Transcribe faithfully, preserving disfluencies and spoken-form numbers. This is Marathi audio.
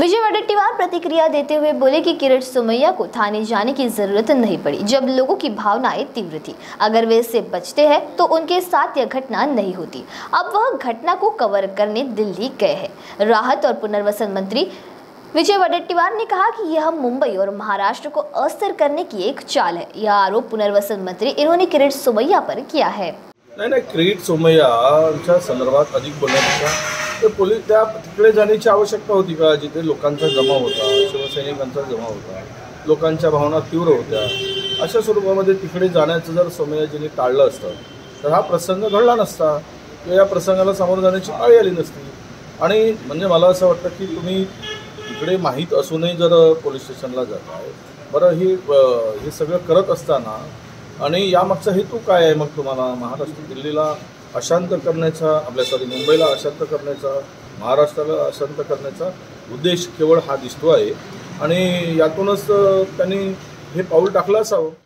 विजय वडेट्टीवार प्रतिक्रिया देते हुए बोले कि किरीट सोमैया को थाने जाने की जरूरत नहीं पड़ी जब लोगों की भावनाएं तीव्र थी। अगर वे इससे बचते हैं तो उनके साथ यह घटना नहीं होती। अब वह घटना को कवर करने दिल्ली गए हैं। राहत और पुनर्वसन मंत्री विजय वडेट्टीवार ने कहा कि यह मुंबई और महाराष्ट्र को अस्थिर करने की एक चाल है। यह आरोप पुनर्वसन मंत्री इन्होंने किरीट सोमैया पर किया है। नाही नाही किरीट सोमय्यांच्या संदर्भात अधिक बोलण्यापेक्षा तर पोलीस त्या तिकडे जाण्याची आवश्यकता होती का, जिथे लोकांचा जमाव होता, शिवसैनिकांचा जमाव होता, लोकांच्या भावना तीव्र होत्या, अशा स्वरूपामध्ये तिकडे जाण्याचं जर सोमय्याजींनी टाळलं असतं तर हा प्रसंग घडला नसता किंवा या प्रसंगाला सामोरं जाण्याची पाळी आली नसती। आणि म्हणजे मला असं वाटतं की तुम्ही इकडे माहीत असूनही जर पोलीस स्टेशनला जाताय, बरं ही हे सगळं करत असताना आणि यामागचा हेतू काय आहे? मग तुम्हाला महाराष्ट्र दिल्लीला अशांत करण्याचा, आपल्या सॉरी मुंबईला अशांत करण्याचा, महाराष्ट्राला अशांत करण्याचा उद्देश केवळ हा दिसतो आहे आणि यातूनच त्यांनी हे पाऊल टाकलं असावं।